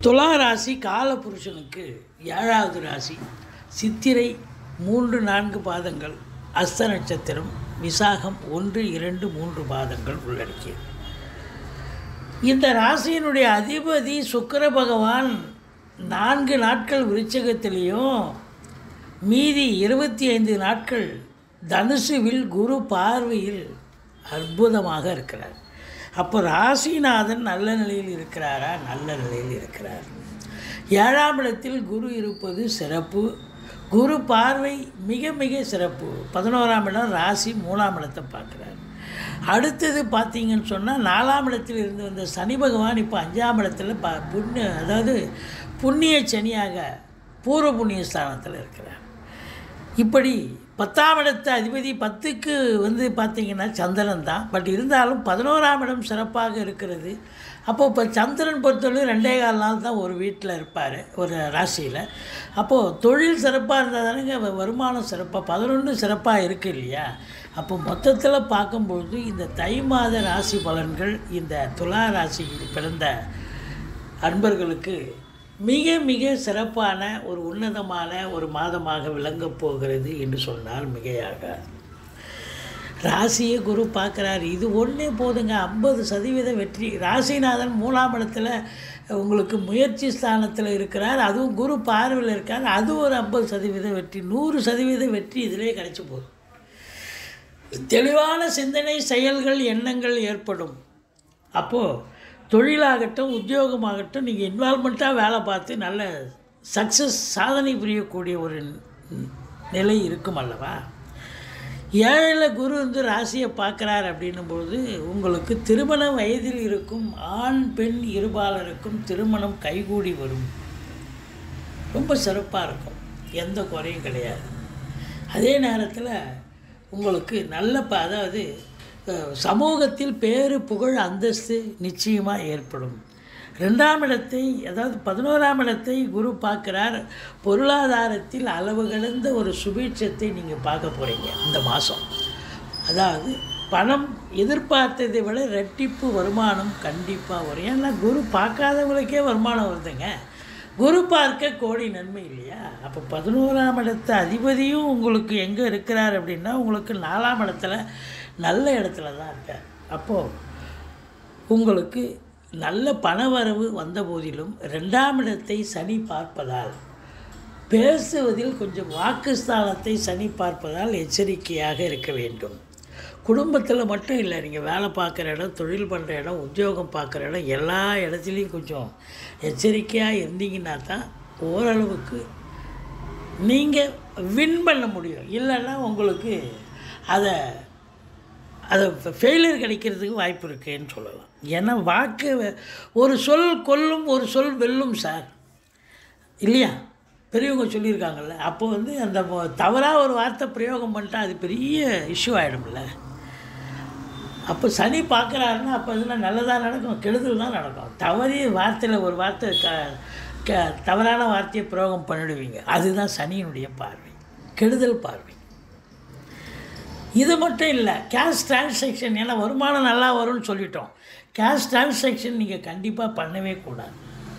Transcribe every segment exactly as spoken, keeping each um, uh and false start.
துலா ராசி காலபுருஷனுக்கு ஏழாவது ராசி. சித்திரை மூன்று நான்கு பாதங்கள், அஸ்த நட்சத்திரம், விசாகம் ஒன்று இரண்டு மூன்று பாதங்கள் உள்ளடக்கியது. இந்த ராசியினுடைய அதிபதி சுக்கிர பகவான் நான்கு நாட்கள் விருச்சிகத்திலையும் மீதி இருபத்தி ஐந்து நாட்கள் தனுசுவில் குரு பார்வையில் அற்புதமாக இருக்கிறார். அப்போ ராசிநாதன் நல்ல நிலையில் இருக்கிறாரா? நல்ல நிலையில் இருக்கிறார். ஏழாம் இடத்தில் குரு இருப்பது சிறப்பு. குரு பார்வை மிக மிக சிறப்பு. பதினோராம் இடம் ராசி மூணாம் இடத்தை பார்க்குறார். அடுத்தது பார்த்தீங்கன்னு சொன்னால் நாலாம் இடத்தில் இருந்து வந்த சனி பகவான் இப்போ அஞ்சாம் இடத்துல ப புண்ணிய அதாவது புண்ணிய சனியாக பூர்வ புண்ணிய ஸ்தானத்தில் இருக்கிறார். இப்படி பத்தாம் இடத்து அதிபதி பத்துக்கு வந்து பார்த்திங்கன்னா சந்திரன் தான். பட் இருந்தாலும் பதினோராம் இடம் சிறப்பாக இருக்கிறது. அப்போது இப்போ சந்திரன் பொறுத்தவரை ரெண்டே கால் நாள் தான் ஒரு வீட்டில் இருப்பார், ஒரு ராசியில். அப்போது தொழில் சிறப்பாக இருந்தால் தானேங்க வருமானம் சிறப்பாக, பதினொன்று சிறப்பாக இருக்குது இல்லையா? அப்போ மொத்தத்தில் பார்க்கும்பொழுது இந்த தை மாத ராசி பலன்கள் இந்த துலா ராசியில் பிறந்த அன்பர்களுக்கு மிக மிக சிறப்பான ஒரு உன்னதமான ஒரு மாதமாக விளங்கப் போகிறது என்று சொன்னால் மிகையாக. ராசியை குரு பார்க்குறாரு, இது ஒன்றே போதுங்க. ஐம்பது சதவீத வெற்றி. ராசிநாதன் மூணாம் இடத்துல உங்களுக்கு முயற்சி ஸ்தானத்தில் இருக்கிறார், அதுவும் குரு பார்வையில் இருக்கார். அது ஒரு ஐம்பது சதவீத வெற்றி, நூறு சதவீத வெற்றி இதிலே கிடைச்சி போகுது. தெளிவான சிந்தனை, செயல்கள், எண்ணங்கள் ஏற்படும். அப்போது தொழிலாகட்டும் உத்தியோகமாகட்டும் நீங்கள் இன்வால்மெண்ட்டாக வேலை பார்த்து நல்ல சக்ஸஸ் சாதனை புரியக்கூடிய ஒரு நிலை இருக்கும் அல்லவா? ஏழில் குரு வந்து ராசியை பார்க்குறார் அப்படின்னும்பொழுது உங்களுக்கு திருமண வயதில் இருக்கும் ஆண் பெண் இருபாலருக்கும் திருமணம் கைகூடி வரும். ரொம்ப சிறப்பாக இருக்கும், எந்த குறையும் கிடையாது. அதே நேரத்தில் உங்களுக்கு நல்ல ப அதாவது சமூகத்தில் பேரு புகழ் அந்தஸ்து நிச்சயமாக ஏற்படும். ரெண்டாம் இடத்தை அதாவது பதினோராம் இடத்தை குரு பார்க்குறார். பொருளாதாரத்தில் அளவு கடந்த ஒரு சுபீட்சத்தை நீங்கள் பார்க்க போகிறீங்க இந்த மாதம். அதாவது பணம் எதிர்பார்த்ததை விட ரெட்டிப்பு வருமானம் கண்டிப்பாக வரும். ஏன்னா குரு பார்க்காதவங்களுக்கே வருமானம் வருதுங்க. குரு பார்க்க கோடி நன்மை இல்லையா? அப்போ பதினோராம் இடத்து அதிபதியும் உங்களுக்கு எங்கே இருக்கிறார் அப்படின்னா உங்களுக்கு நாலாம் இடத்துல நல்ல இடத்துல தான் இருக்கார். அப்போது உங்களுக்கு நல்ல பணவரவு வந்த போதிலும் ரெண்டாம் இடத்தை சனி பார்ப்பதால் பேசுவதில் கொஞ்சம் வாக்குஸ்தானத்தை சனி பார்ப்பதால் எச்சரிக்கையாக இருக்க வேண்டும். குடும்பத்தில் மட்டும் இல்லை, நீங்கள் வேலை பார்க்குற இடம், தொழில் பண்ணுற இடம், உத்தியோகம் பார்க்குற இடம், எல்லா இடத்துலையும் கொஞ்சம் எச்சரிக்கையாக இருந்தீங்கன்னா தான் ஓரளவுக்கு நீங்கள் வின் பண்ண முடியும். இல்லைன்னா உங்களுக்கு அதை அதை ஃபெயிலியர் கிடைக்கிறதுக்கு வாய்ப்பு இருக்குன்னு சொல்லலாம். ஏன்னா வாக்கு ஒரு சொல் கொல்லும், ஒரு சொல் வெல்லும் சார், இல்லையா? பெரியவங்க சொல்லியிருக்காங்கல்ல. அப்போ வந்து அந்த தவறாக ஒரு வார்த்தை பிரயோகம் பண்ணிட்டா அது பெரிய இஷ்யூ ஆகிடும்ல. அப்போ சனி பார்க்குறாருன்னா அப்போ இதெல்லாம் நல்லதாக நடக்கும், கெடுதல் தான் நடக்கும். தவறிய வார்த்தையில் ஒரு வார்த்தை க க தவறான வார்த்தையை பிரயோகம் பண்ணிடுவீங்க. அதுதான் சனியினுடைய பார்வை, கெடுதல் பார்வை. இது மட்டும் இல்லை, கேஷ் டிரான்சாக்ஷன். ஏன்னா வருமானம் நல்லா வரும்னு சொல்லிட்டோம். கேஷ் டிரான்சாக்ஷன் நீங்கள் கண்டிப்பாக பண்ணவே கூடாது.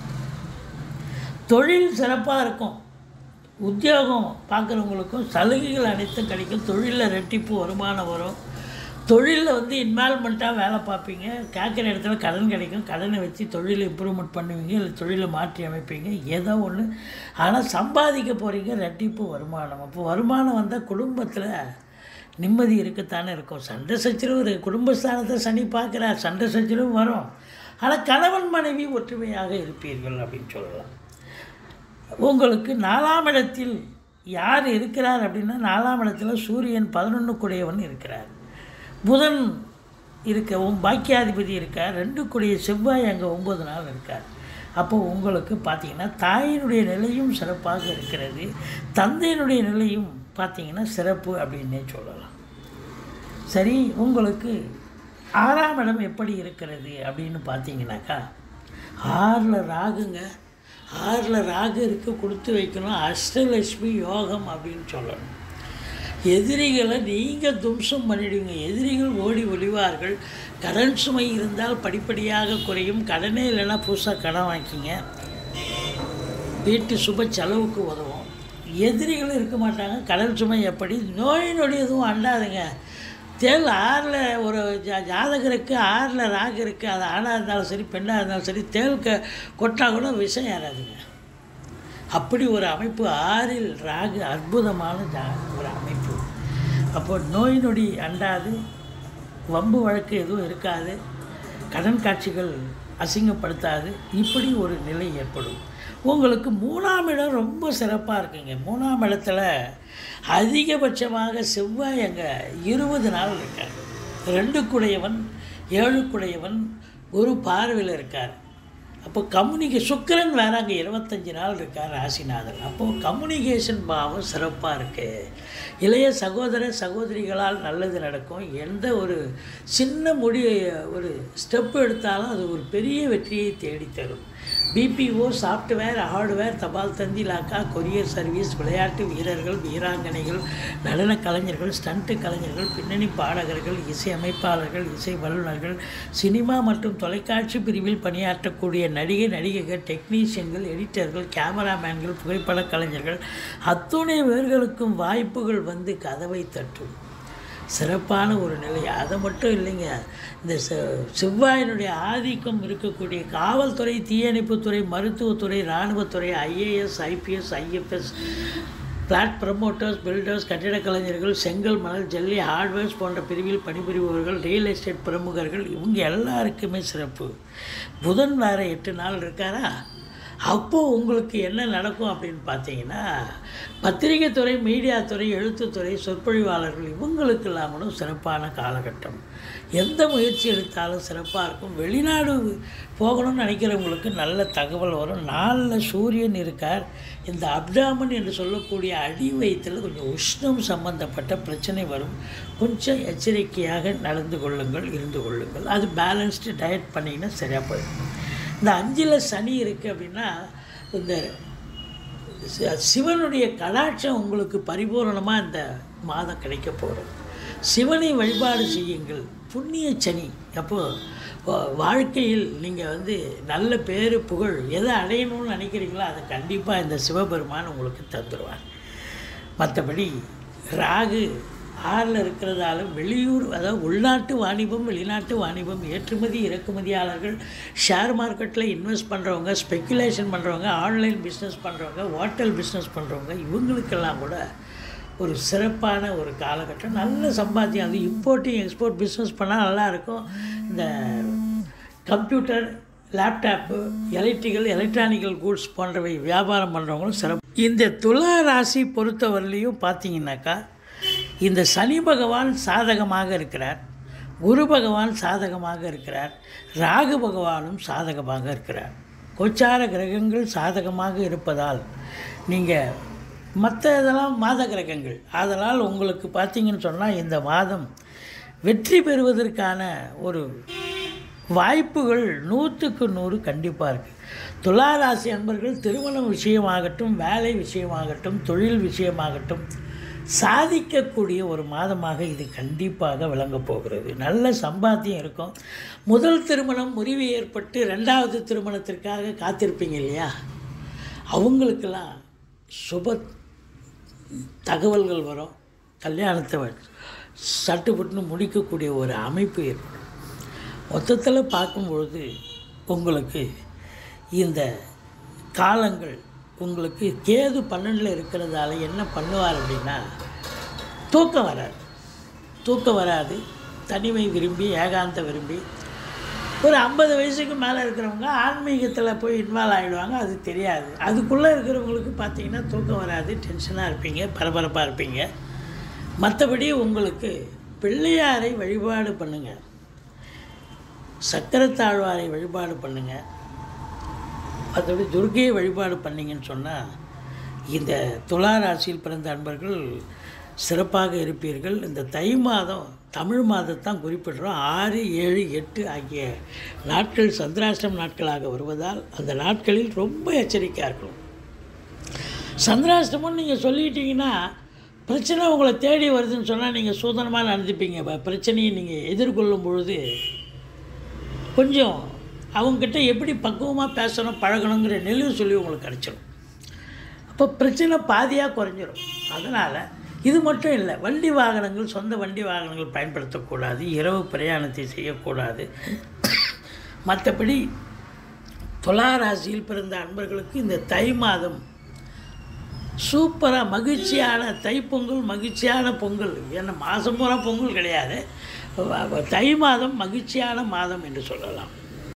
தொழில் சிறப்பாக இருக்கும். உத்தியோகம் பார்க்குறவங்களுக்கும் சலுகைகள் அனைத்தும் கிடைக்கும். தொழிலில் ரெட்டிப்பு வருமானம் வரும். தொழிலில் வந்து இன்வால்மெண்ட்டாக வேலை பார்ப்பீங்க. கேட்குற இடத்துல கடன் கிடைக்கும். கடனை வச்சு தொழிலை இம்ப்ரூவ்மெண்ட் பண்ணுவீங்க, இல்லை தொழிலை மாற்றி அமைப்பீங்க, ஏதோ ஒன்று. ஆனால் சம்பாதிக்க போகிறீங்க, ரெட்டிப்பு வருமானம். அப்போ வருமானம் வந்தால் குடும்பத்தில் நிம்மதி இருக்கத்தானே இருக்கும். சண்டை சச்சரவு குடும்பஸ்தானத்தை சனி பார்க்குறார், சண்டை சச்சரவு வரும். ஆனால் கணவன் மனைவி ஒற்றுமையாக இருப்பீர்கள் அப்படின்னு சொல்லலாம். உங்களுக்கு நாலாம் இடத்தில் யார் இருக்கிறார் அப்படின்னா நாலாம் இடத்துல சூரியன் பதினொன்றுக்குடையவன் இருக்கிறார். புதன் இருக்க பாக்கியாதிபதி இருக்கார். ரெண்டு கூடிய செவ்வாய் அங்கே ஒம்பது நாள் இருக்கார். அப்போது உங்களுக்கு பார்த்திங்கன்னா தாயினுடைய நிலையும் சிறப்பாக இருக்கிறது, தந்தையினுடைய நிலையும் பார்த்திங்கன்னா சிறப்பு அப்படின்னே சொல்லலாம். சரி, உங்களுக்கு ஆறாம் இடம் எப்படி இருக்கிறது அப்படின்னு பார்த்தீங்கன்னாக்கா ஆறில் ராகுங்க. ஆறில் ராகு இருக்க கொடுத்து வைக்கணும். அஷ்டலட்சுமி யோகம் அப்படின்னு சொல்லணும். எதிரிகளை நீங்கள் தும்சம் பண்ணிடுவீங்க. எதிரிகள் ஓடி ஒளிவார்கள். கடன் சுமை இருந்தால் படிப்படியாக குறையும். கடனே இல்லைன்னா புதுசாக கடன் வாங்கிக்கிங்க. வீட்டு சுப செலவுக்கு உதவும். எதிரிகளும் இருக்க மாட்டாங்க. கடல் சுமை எப்படி? நோய் நொடி எதுவும் அண்டாதுங்க. தேள் ஆறில் ஒரு ஜா ஜாதகருக்கு ஆறில் ராகு இருக்குது, அது ஆணாக இருந்தாலும் சரி பெண்ணாக இருந்தாலும் சரி, தேள் க கொட்டா கூட விஷம் ஏறாதுங்க. அப்படி ஒரு அமைப்பு ஆறில் ராகு அற்புதமான ஜா ஒரு அமைப்பு. அப்போ நோய் நொடி அண்டாது, வம்பு வழக்கு எதுவும் இருக்காது, கடன் காட்சிகள் அசிங்கப்படுத்தாது. இப்படி ஒரு நிலை ஏற்படும். உங்களுக்கு மூணாம் இடம் ரொம்ப சிறப்பாக இருக்குங்க. மூணாம் இடத்துல அதிகபட்சமாக செவ்வாய் அங்கே இருபது நாள் இருக்கார். ரெண்டுக்குடையவன் ஏழுக்குடையவன் குரு பார்வையில் இருக்கார். அப்போ கம்யூனிகே சுக்கிரன் வேறு அங்கே இருபத்தஞ்சி நாள் இருக்கார் ராசிநாதன். அப்போது கம்யூனிகேஷன் பாவம் சிறப்பாக இருக்குது. இளைய சகோதர சகோதரிகளால் நல்லது நடக்கும். எந்த ஒரு சின்ன முடி ஒரு ஸ்டெப்பு எடுத்தாலும் அது ஒரு பெரிய வெற்றியை தேடித்தரும். பிபிஓ, சாஃப்ட்வேர், ஹார்ட்வேர், தபால் தந்தி, லாக்கா, கொரியர் சர்வீஸ், விளையாட்டு வீரர்கள், வீராங்கனைகள், நடன கலைஞர்கள், ஸ்டண்ட்டு கலைஞர்கள், பின்னணி பாடகர்கள், இசை அமைப்பாளர்கள், இசை வல்லுநர்கள், சினிமா மற்றும் தொலைக்காட்சி பிரிவில் பணியாற்றக்கூடிய நடிகை நடிகைகள், டெக்னீஷியன்கள், எடிட்டர்கள், கேமராமேன்கள், புகைப்பட கலைஞர்கள் அத்துணை பேர்களுக்கும் வாய்ப்புகள் வந்து கதவை தட்டும். சிறப்பான ஒரு நிலை. அதை மட்டும் இல்லைங்க, இந்த செவ்வாயினுடைய ஆதிக்கம் இருக்கக்கூடிய காவல்துறை, தீயணைப்புத்துறை, மருத்துவத்துறை, இராணுவத்துறை, IAS, IPS, IFS, plot promoters, builders, கட்டிடக் கலைஞர்கள், செங்கல், மணல், ஜல்லி, ஹார்ட்வேர்ஸ் போன்ற பிரிவில் பணிபுரிபவர்கள், ரியல் எஸ்டேட் பிரமுகர்கள், இவங்க எல்லாருக்குமே சிறப்பு. புதன் வேறு எட்டு நாள் இருக்காரா? அப்போது உங்களுக்கு என்ன நடக்கும் அப்படின்னு பார்த்தீங்கன்னா, பத்திரிகை துறை, மீடியா துறை, எழுத்துத்துறை, சொற்பொழிவாளர்கள் இவங்களுக்கெல்லாம் கூட சிறப்பான காலகட்டம். எந்த முயற்சி எடுத்தாலும் சிறப்பாக இருக்கும். வெளிநாடு போகணும்னு நினைக்கிறவங்களுக்கு நல்ல தகவல் வரும். நாளில் சூரியன் இருக்கார். இந்த அப்டாமன் என்று சொல்லக்கூடிய அடி வயிற்றில் கொஞ்சம் உஷ்ணம் சம்பந்தப்பட்ட பிரச்சனை வரும். கொஞ்சம் எச்சரிக்கையாக நடந்து கொள்ளுங்கள், இருந்து கொள்ளுங்கள். அது பேலன்ஸ்டு டயட் பண்ணிங்கன்னா சரியாக போயிடும். இந்த அஞ்சில் சனி இருக்குது அப்படின்னா, இந்த சிவனுடைய கடாட்சம் உங்களுக்கு பரிபூரணமாக இந்த மாதம் கிடைக்க போகிறது. சிவனை வழிபாடு செய்யுங்கள். புண்ணிய சனி. அப்போது வாழ்க்கையில் நீங்கள் வந்து நல்ல பேரு புகழ் எதை அடையணும்னு நினைக்கிறீங்களோ அதை கண்டிப்பாக இந்த சிவபெருமான் உங்களுக்கு தந்துடுவார். மற்றபடி ராகு ஆறில் இருக்கிறதால வெளியூர், அதாவது உள்நாட்டு வாணிபம், வெளிநாட்டு வாணிபம், ஏற்றுமதி இறக்குமதியாளர்கள், ஷேர் மார்க்கெட்டில் இன்வெஸ்ட் பண்ணுறவங்க, ஸ்பெக்குலேஷன் பண்ணுறவங்க, ஆன்லைன் பிஸ்னஸ் பண்ணுறவங்க, ஹோட்டல் பிஸ்னஸ் பண்ணுறவங்க, இவங்களுக்கெல்லாம் கூட ஒரு சிறப்பான ஒரு காலகட்டம். நல்ல சம்பாத்தியம். அது இம்போர்ட்டிங் எக்ஸ்போர்ட் பிஸ்னஸ் பண்ணால் நல்லாயிருக்கும். இந்த computer, laptop, electrical, electronical goods போன்றவை வியாபாரம் பண்ணுறவங்களும் சிறப்பு. இந்த துலா ராசி பொறுத்தவரையிலையும் பார்த்தீங்கன்னாக்கா, இந்த சனி பகவான் சாதகமாக இருக்கிறார், குரு பகவான் சாதகமாக இருக்கிறார், ராகு பகவானும் சாதகமாக இருக்கிறார். கோச்சார கிரகங்கள் சாதகமாக இருப்பதால் நீங்கள் மற்ற இதெல்லாம் மாத கிரகங்கள், அதனால் உங்களுக்கு பார்த்தீங்கன்னு சொன்னால் இந்த மாதம் வெற்றி பெறுவதற்கான ஒரு வாய்ப்புகள் நூற்றுக்கு நூறு கண்டிப்பாக இருக்குது. துலா ராசி அன்பர்கள் திருமணம் விஷயமாகட்டும், வேலை விஷயமாகட்டும், தொழில் விஷயமாகட்டும் சாதிக்கக்கூடிய ஒரு மாதமாக இது கண்டிப்பாக விளங்கப் போகிறது. நல்ல சம்பாத்தியம் இருக்கும். முதல் திருமணம் முறிவு ஏற்பட்டு ரெண்டாவது திருமணத்திற்காக காத்திருப்பீங்க இல்லையா, அவங்களுக்கெல்லாம் சுப தகவல்கள் வரும். கல்யாணத்தை சட்டுப்பட்டுன்னு முடிக்கக்கூடிய ஒரு அமைப்பு ஏற்படும். மொத்தத்தில் பார்க்கும்பொழுது உங்களுக்கு இந்த காலங்கள், உங்களுக்கு கேது பன்னெண்டில் இருக்கிறதால என்ன பண்ணுவார் அப்படின்னா, தூக்கம் வராது. தூக்கம் வராது தனிமை விரும்பி, ஏகாந்த விரும்பி, ஒரு ஐம்பது வயசுக்கு மேலே இருக்கிறவங்க ஆன்மீகத்தில் போய் இன்வால்வ் ஆகிடுவாங்க. அது தெரியாது. அதுக்குள்ளே இருக்கிறவங்களுக்கு பார்த்திங்கன்னா தூக்கம் வராது, டென்ஷனாக இருப்பீங்க, பரபரப்பாக இருப்பீங்க. மற்றபடி உங்களுக்கு பிள்ளையாரை வழிபாடு பண்ணுங்கள், சக்கரத்தாழ்வாரை வழிபாடு பண்ணுங்கள், மற்றபடி துர்க்கையை வழிபாடு பண்ணிங்கன்னு சொன்னால் இந்த துலா ராசியில் பிறந்த அன்பர்கள் சிறப்பாக இருப்பீர்கள். இந்த தை மாதம் தமிழ் மாதத்தான் குறிப்பிடுறோம். ஆறு ஏழு எட்டு ஆகிய நாட்கள் சந்திராஷ்டம நாட்களாக வருவதால் அந்த நாட்களில் ரொம்ப எச்சரிக்கையாக இருக்கணும். சந்திராஷ்டமம் நீங்கள் சொல்லிட்டீங்கன்னா பிரச்சனை உங்களை தேடி வருதுன்னு சொன்னால் நீங்கள் சூதனமாக நடந்துப்பீங்க. பிரச்சனையை நீங்கள் எதிர்கொள்ளும் பொழுது கொஞ்சம் அவங்கக்கிட்ட எப்படி பக்குவமாக பேசணும், பழகணுங்கிற நெளிவு சொல்லி உங்களுக்கு கிடச்சிடும். அப்போ பிரச்சனை பாதியாக குறைஞ்சிரும். அதனால் இது மட்டும் இல்லை, வண்டி வாகனங்கள், சொந்த வண்டி வாகனங்கள் பயன்படுத்தக்கூடாது, இரவு பிரயாணத்தை செய்யக்கூடாது. மற்றபடி துலா ராசியில் பிறந்த அன்பர்களுக்கு இந்த தை மாதம் சூப்பராக மகிழ்ச்சியான தைப்பொங்கல், மகிழ்ச்சியான பொங்கல். ஏன்னா மாதம் பூரா பொங்கல் கிடையாது, தை மாதம் மகிழ்ச்சியான மாதம் என்று சொல்லலாம்.